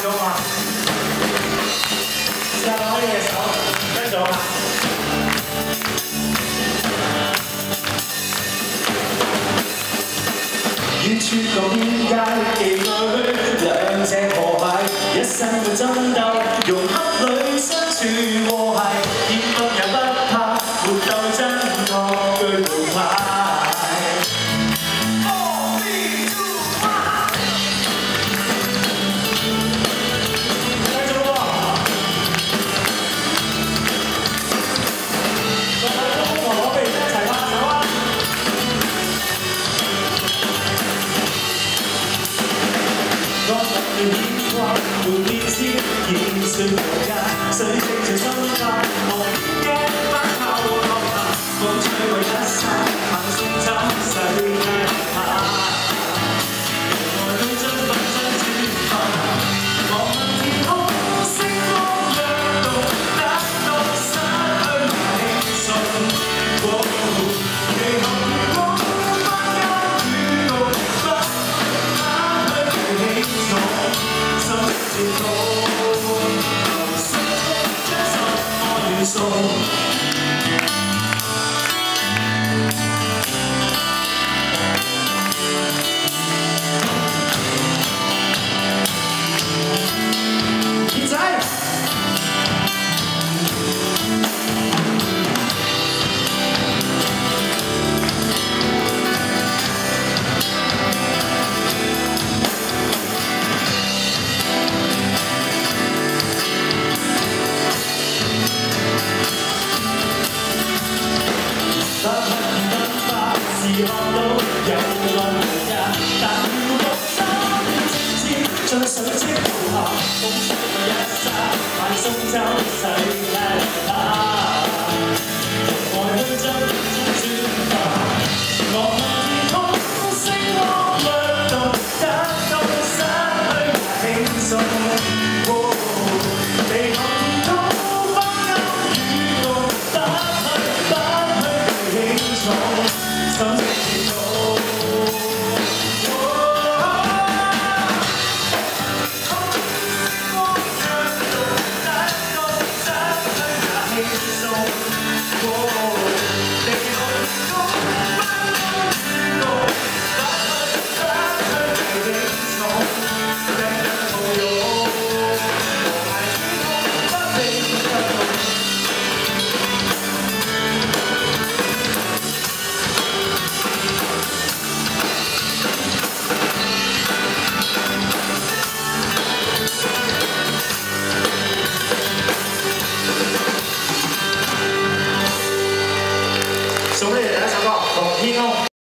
咗嘛？試下攞你隻手跟住啦。遠處共界旗裏，兩隻河蟹，一生會爭鬥，融洽裏相處和諧，天崩也不怕，沒鬥爭惡據無牌。 每天知演算無間，水滴在心間，無邊嘅反效和落霞，風吹過一剎，行送走世界下。來到將紛爭轉化，望問天空，星光亮度，得到失去輕鬆。其後月光不憂與怒，不失去輕重。 心接到，流星將心愛願送。傑仔。 看到有愛無價，但要獨心戰戰，將水晶塗下，風吹過一剎，萬送走世界下。愛去將紛爭轉化，望望天空，星光亮度，得到失去輕鬆。地球天空不憂與怒，不去輕重。 心接到，星光亮度，得到失去也輕鬆。地球天空不憂與怒，不去輕重。人人抱擁，和諧天空不被震動。 送俾你第一首歌《同天空》。